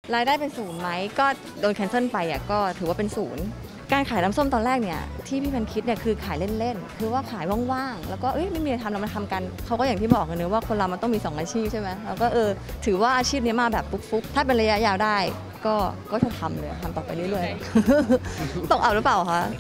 รายได้เป็นศูนย์ไหมก็โดนแคนเซิลไปอ่ะก็ถือว่าเป็นศูนย์การขายน้ำส้มตอนแรกเนี่ยที่พี่พันคิดเนี่ยคือขายเล่นๆคือว่าขายว่างๆแล้วก็ไม่มีอะไรทำเรามาทำกันเขาก็อย่างที่บอกกันเนอะว่าคนเรามันต้องมี2อาชีพใช่ไหมเราก็ถือว่าอาชีพนี้มาแบบฟุกๆถ้าเป็นระยะยาวได้ก็จะทำเลยทำต่อไปเรื่อยๆตกอับหรือเปล่าคะ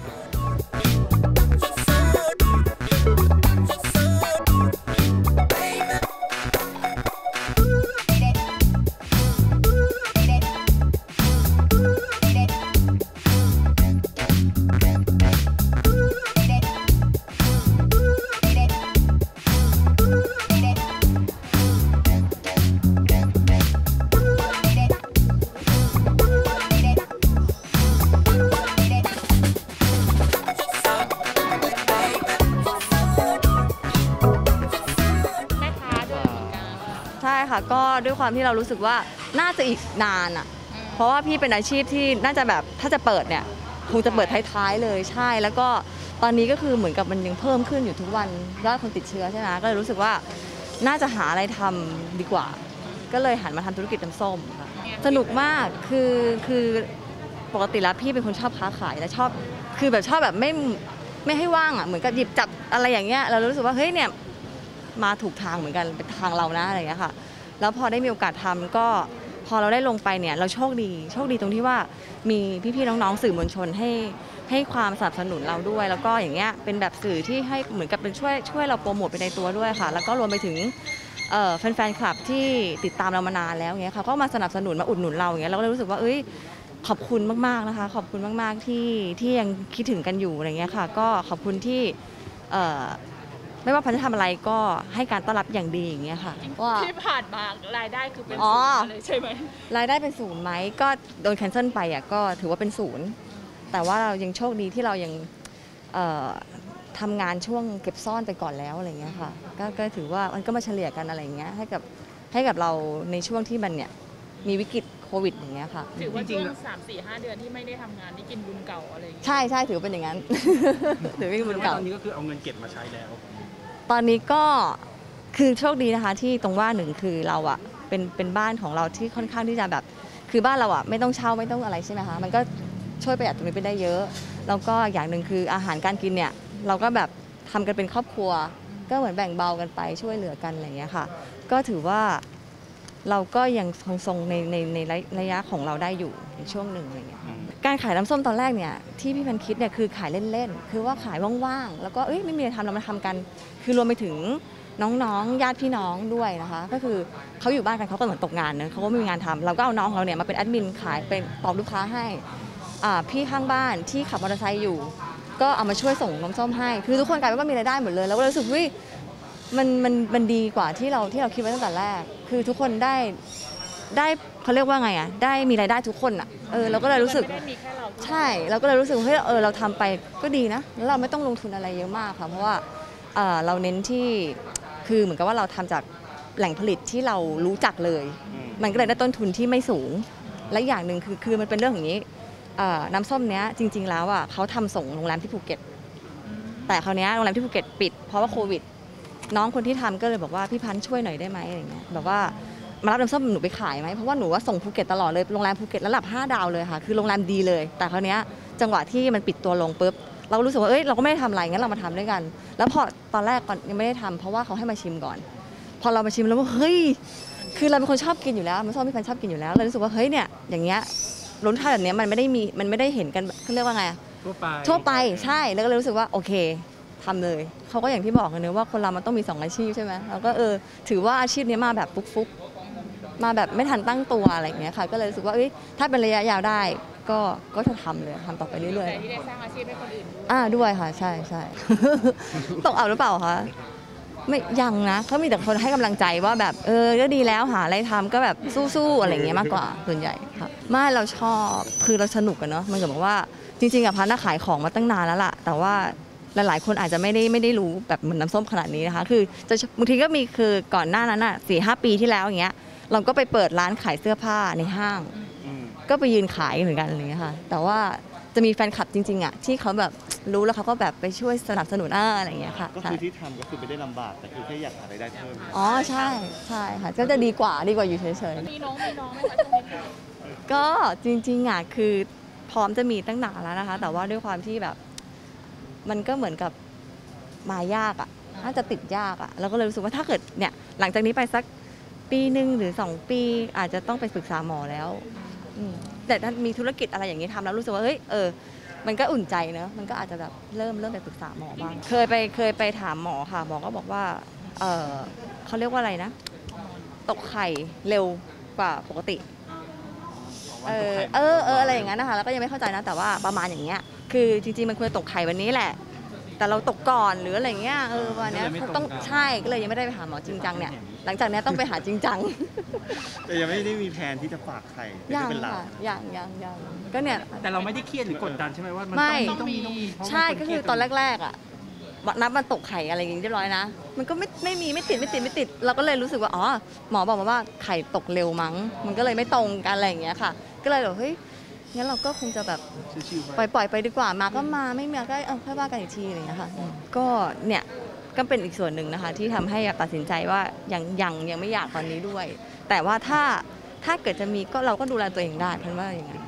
ใช่ค่ะก็ด้วยความที่เรารู้สึกว่าน่าจะอีกนานอ่ะเพราะว่าพี่เป็นอาชีพที่น่าจะแบบถ้าจะเปิดเนี่ยคงจะเปิดท้ายๆเลยใช่แล้วก็ตอนนี้ก็คือเหมือนกับมันยังเพิ่มขึ้นอยู่ทุกวันยอดคนติดเชื้อใช่ไหมก็เลยรู้สึกว่าน่าจะหาอะไรทำดีกว่าก็เลยหันมาทำธุรกิจน้ำส้มค่ะสนุกมากคือปกติแล้วพี่เป็นคนชอบค้าขายและชอบคือแบบชอบแบบไม่ให้ว่างอ่ะเหมือนกับหยิบจับอะไรอย่างเงี้ยเรารู้สึกว่าเฮ้ยเนี่ยมาถูกทางเหมือนกันเป็นทางเรานะอะไรอย่างเงี้ยค่ะแล้วพอได้มีโอกาสทำก็พอเราได้ลงไปเนี่ยเราโชคดีตรงที่ว่ามีพี่ๆน้องๆสื่อมวลชนให้ความสนับสนุนเราด้วยแล้วก็อย่างเงี้ยเป็นแบบสื่อที่ให้เหมือนกับเป็นช่วยเราโปรโมทไปในตัวด้วยค่ะแล้วก็รวมไปถึงแฟนๆคลับที่ติดตามเรามานานแล้วเงี้ยค่ะก็มาสนับสนุนมาอุดหนุนเราอย่างเงี้ยเราก็เลยรู้สึกว่าขอบคุณมากๆนะคะขอบคุณมากๆที่ยังคิดถึงกันอยู่อะไรเงี้ยค่ะก็ขอบคุณที่ไม่ว่าพันจะทำอะไรก็ให้การต้อนรับอย่างดีอย่างเงี้ยค่ะว่าที่ผ่านมารายได้คือเป็นศูนย์เลยใช่ไหมรายได้เป็นศูนย์ไหมก็โดนแคนเซิลไปอ่ะก็ถือว่าเป็นศูนย์แต่ว่าเรายังโชคดีที่เรายังทำงานช่วงเก็บซ่อนไปก่อนแล้วอะไรเงี้ยค่ะก็ถือว่ามันก็มาเฉลี่ยกันอะไรเงี้ยให้กับเราในช่วงที่มันเนี่ยมีวิกฤตโควิดอย่างเงี้ยค่ะถือว่าช่วง3-4-5 เดือนที่ไม่ได้ทำงานนี่กินบุญเก่าอะไรอย่างเงี้ยใช่ถือเป็นอย่างนั้น ถือเป็นบุญเก่าตอนนี้ก็คือเอาเงินเก็บมาใช้แล้วตอนนี้ก็คือโชคดีนะคะที่ตรงว่าหนึ่งคือเราอะเป็นบ้านของเราที่ค่อนข้างที่จะแบบคือบ้านเราอะไม่ต้องเช่าไม่ต้องอะไรใช่ไหมคะมันก็ช่วยประหยัดตรงนี้ไปได้เยอะแล้วก็อย่างหนึ่งคืออาหารการกินเนี่ยเราก็แบบทำกันเป็นครอบครัวก็เหมือนแบ่งเบากันไปช่วยเหลือกันอะไรอย่างเงี้ยค่ะก็ถือว่าเราก็ยังทรงในระยะของเราได้อยู่ในช่วงหนึ่งอะไรอย่างเงี้ยการขายน้ำส้มตอนแรกเนี่ยที่พี่พันคิดเนี่ยคือขายเล่นๆคือว่าขายว่างๆแล้วก็ไม่มีอะไรทำเรามาทำกันคือรวมไปถึงน้องๆญาติพี่น้องด้วยนะคะก็คือเขาอยู่บ้านกันเขาก็เหมือนตกงานเนอะเขาก็ไม่มีงานทำเราก็เอาน้องเราเนี่ยมาเป็นแอดมินขายเป็นตอบลูกค้าให้พี่ข้างบ้านที่ขับมอเตอร์ไซค์อยู่ก็เอามาช่วยส่งน้ำส้มให้คือทุกคนกลายเป็นว่ามีรายได้หมดเลยแล้วก็รู้สึกว่ามันดีกว่าที่เราคิดไว้ตั้งแต่แรกคือทุกคนได้เขาเรียกว่าไงอ่ะได้มีรายได้ทุกคนอ่ะเราก็เลยรู้สึกใช่เราก็เลยรู้สึกเฮ้ยเราทำไปก็ดีนะแล้วเราไม่ต้องลงทุนอะไรเยอะมากค่ะเพราะว่าเราเน้นที่คือเหมือนกับว่าเราทำจากแหล่งผลิตที่เรารู้จักเลยมันก็เลยได้ต้นทุนที่ไม่สูงและอย่างหนึ่งคือมันเป็นเรื่องอย่างนี้น้ำส้มเนี้ยจริงๆแล้วอ่ะเขาทำส่งโรงแรมที่ภูเก็ตแต่คราวนี้โรงแรมที่ภูเก็ตปิดเพราะว่าโควิดน้องคนที่ทำก็เลยบอกว่าพี่พันธ์ช่วยหน่อยได้ไหมอะไรเงี้ยแบบว่ามารับน้ำส้มหนูไปขายไหมเพราะว่าหนูว่าส่งภูเก็ตตลอดเลยโรงแรมภูเก็ตระดับ5 ดาวเลยค่ะคือโรงแรมดีเลยแต่คราวนี้จังหวะที่มันปิดตัวลงปุ๊บเรารู้สึกว่าเราก็ไม่ได้ทำอะไรงั้นเรามาทำด้วยกันแล้วพอตอนแรกก่อนยังไม่ได้ทำเพราะว่าเขาให้มาชิมก่อนพอเรามาชิมแล้วว่าเฮ้ยคือเราเป็นคนชอบกินอยู่แล้วน้ำส้มพี่พันธ์ชอบกินอยู่แล้วเรารู้สึกว่าเฮ้ยเนี่ยอย่างเงี้ยรสชาติแบบนี้มันไม่ได้เห็นกันเขาเรียกว่าไงทั่วไปใช่แล้วก็เลยรู้สึกว่าโอเคทำเลยเขาก็อย่างที่บอกกันเนอะว่าคนเรามันต้องมี2อาชีพใช่ไหมเราก็ถือว่าอาชีพนี้มาแบบฟุกๆมาแบบไม่ทันตั้งตัวอะไรอย่างเงี้ยค่ะก็เลยรู้สึกว่าถ้าเป็นระยะยาวได้ก็จะทำเลยทำต่อไปเรื่อยๆที่ได้สร้างอาชีพให้คนอื่นด้วยค่ะใช่ตกอับหรือเปล่าคะไม่ยังนะเขามีแต่คนให้กำลังใจว่าแบบก็ดีแล้วหาอะไรทำก็แบบสู้ๆอะไรอย่างเงี้ยมากกว่าส่วนใหญ่ค่ะไม่เราชอบคือเราสนุกกันเนาะมันแบบว่าจริงๆพันธุ์ขายของมาตั้งนานแล้วล่ะแต่ว่าหลายๆคนอาจจะไม่ได้รู้แบบเหมือนน้ำส้มขนาดนี้นะคะคือบางทีก็มีคือก่อนหน้านั้นอ่ะ4-5 ปีที่แล้วอย่างเงี้ยเราก็ไปเปิดร้านขายเสื้อผ้าในห้างก็ไปยืนขายเหมือนกันอะไรอย่างเงี้ยค่ะแต่ว่าจจะมีแฟนคลับจริงๆอ่ะที่เขาแบบรู้แล้วเขาก็แบบไปช่วยสนับสนุนอะไรอย่างเงี้ยค่ะก็คือที่ทำก็คือไม่ได้ลำบากแต่คือแค่อยากหารายได้เพิ่มอ๋อใช่ใช่ค่ะก็จะดีกว่าอยู่เฉยมีน้องไหมคะช่วงนี้ๆก็จริงๆอ่ะคือพร้อมจะมีตั้งนานแล้วนะคะ แต่ว่าด้วยความที่แบบมันก็เหมือนกับมายากอ่ะน่าจะติดยากอ่ะเราก็เลยรู้สึกว่าถ้าเกิดเนี่ยหลังจากนี้ไปสักปีหนึ่งหรือ2 ปีอาจจะต้องไปปรึกษาหมอแล้วแต่ถ้ามีธุรกิจอะไรอย่างนี้ทำแล้วรู้สึกว่าเฮ้ยมันก็อุ่นใจเนอะมันก็อาจจะแบบเริ่มไปปรึกษาหมอบ้างเคยไปถามหมอค่ะหมอก็บอกว่าเขาเรียกว่าอะไรนะตกไข่เร็วกว่าปกติอะไรอย่างนั้นนะคะแล้วก็ยังไม่เข้าใจนะแต่ว่าประมาณอย่างเงี้ยคือจริงๆมันควรจะตกไข่วันนี้แหละแต่เราตกก่อนหรืออะไรเงี้ยวันนี้ต้องใช่ก็เลยยังไม่ได้ไปหาหมอจริงจังเนี่ยหลังจากนี้ต้องไปหาจริงจังแต่ยังไม่ได้มีแผนที่จะฝากไข่ไม่ยัได้งเป็นหลักค่ะยังก็เนี่ยแต่เราไม่ได้เครียดหรือกดดันใช่ไหมว่ามันไม่ต้องมีเพราะใช่ว่าก็คือตอนแรกๆอ่ะนับมันตกไข่อะไรอย่างงี้เรียบร้อยนะมันก็ไม่ติดเราก็เลยรู้สึกว่าอ๋อหมอบอกมาว่าไข่ตกเร็วมั้งมันก็เลยไม่ตรงกันอะไรอย่างเงี้ยค่ะ ก็เลยแบบเฮ้ยงั้นเราก็คงจะแบบชิวๆปล่อยไปดีกว่ามาก็มาไม่มาก็ค่อยว่ากันอีกทีอะไรอย่างเงี้ยค่ะก็เนี่ยก็เป็นอีกส่วนหนึ่งนะคะที่ทำให้ตัดสินใจว่ายังไม่อยากตอนนี้ด้วย แต่ว่าถ้าเกิดจะมีก็เราก็ดูแลตัวเองได้พันว่าอย่างนั้น